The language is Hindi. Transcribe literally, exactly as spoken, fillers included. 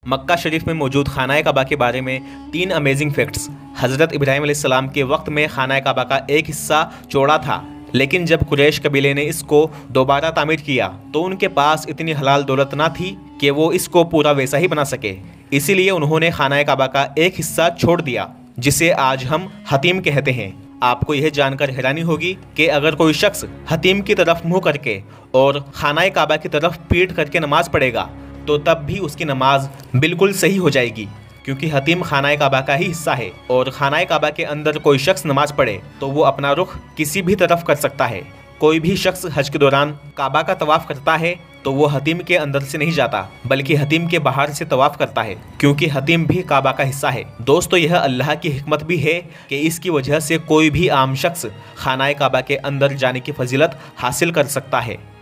मक्का शरीफ में मौजूद खाना काबा के बारे में तीन अमेजिंग फैक्ट्स। हज़रत इब्राहीम अलैहिस्सलाम के वक्त में खाना काबा का एक हिस्सा चौड़ा था, लेकिन जब कुरैश कबीले ने इसको दोबारा तामीर किया तो उनके पास इतनी हलाल दौलत ना थी कि वो इसको पूरा वैसा ही बना सके। इसीलिए उन्होंने खाना काबा का एक हिस्सा छोड़ दिया, जिसे आज हम हतीम कहते हैं। आपको यह जानकर हैरानी होगी कि अगर कोई शख्स हतीम की तरफ मुँह करके और खाना काबा की तरफ पीठ करके नमाज पढ़ेगा तो तब भी उसकी नमाज बिल्कुल सही हो जाएगी, क्योंकि हतीम खाना काबा का ही हिस्सा है। और खाना काबा के अंदर कोई शख्स नमाज पढ़े तो वो अपना रुख किसी भी तरफ कर सकता है। कोई भी शख्स हज के दौरान काबा का तवाफ़ करता है तो वो हतीम के अंदर से नहीं जाता, बल्कि हतीम के बाहर से तवाफ़ करता है, क्योंकि हतीम भी काबा का हिस्सा है। दोस्तों, यह अल्लाह की हिकमत भी है कि इसकी वजह से कोई भी आम शख्स खाना काबा के अंदर जाने की फजीलत हासिल कर सकता है।